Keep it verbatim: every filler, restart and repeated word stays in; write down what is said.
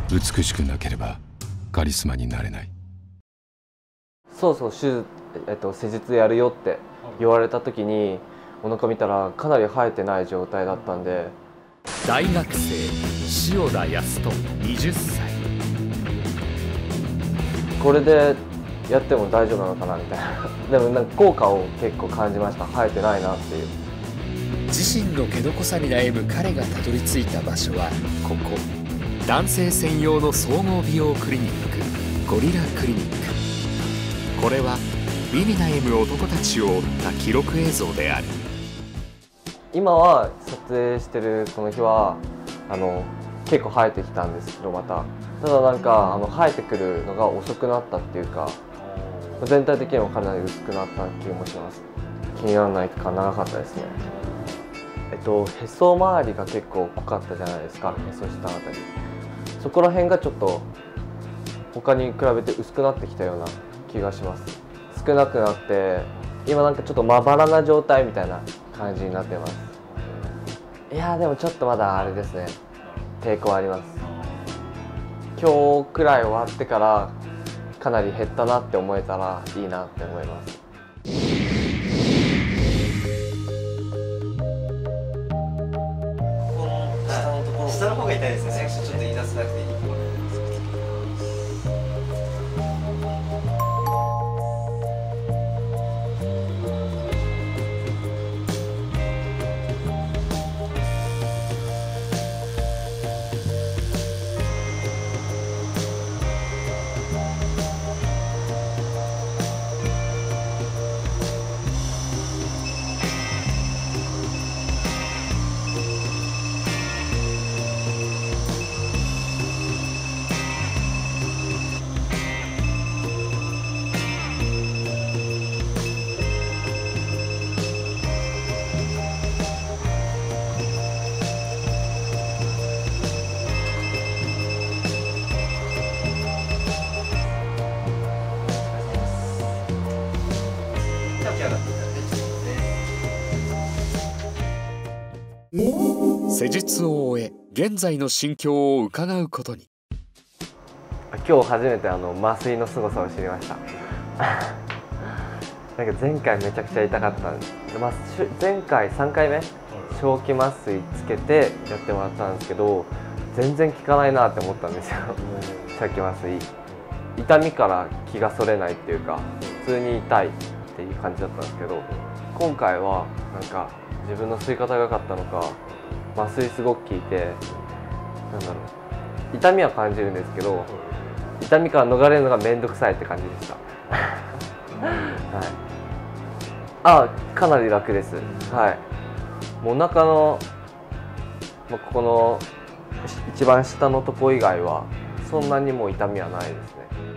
美しくなければカリスマになれない。 そうそう、手術、えっと、施術やるよって言われた時にお腹見たらかなり生えてない状態だったんで。 大学生塩田康人にじゅっさい。 これでやっても大丈夫なのかなみたいなでもなんか効果を結構感じました。生えてないなっていう。 自身の毛の濃さに悩む彼がたどり着いた場所はここ、男性専用の総合美容クリニック、ゴリラクリニック。これは美に悩む男たちを追った記録映像である。 今は撮影してるこの日はあの結構生えてきたんですけど、またただなんかあの生えてくるのが遅くなったっていうか、全体的にもかなり薄くなった気もします。気にならないか長かったですね。えっとへそ周りが結構濃かったじゃないですか。へそ下あたり、そこら辺がちょっと他に比べて薄くなってきたような気がします。少なくなって今なんかちょっとまばらな状態みたいな感じになってます。いやーでもちょっとまだあれですね、抵抗あります。今日くらい終わってからかなり減ったなって思えたらいいなって思います。 この下のところ、下の方が痛いですね。ちょっと言い出せなくていい。 施術を終え現在の心境を伺うことに。 今日初めてあの麻酔の凄さを知りましたなんか前回めちゃくちゃ痛かったんです。まあ、前回さんかいめ正気麻酔つけてやってもらったんですけど、全然効かないなって思ったんですよ正気麻酔。痛みから気がそれないっていうか、普通に痛いっていう感じだったんですけど、今回はなんか自分の吸い方が良かったのか麻酔すごく効いて、なんだろう、痛みは感じるんですけど痛みから逃れるのが面倒くさいって感じでしたはい、あ、かなり楽です。はい、もうお腹の、まあ、ここの一番下のとこ以外はそんなにもう痛みはないですね。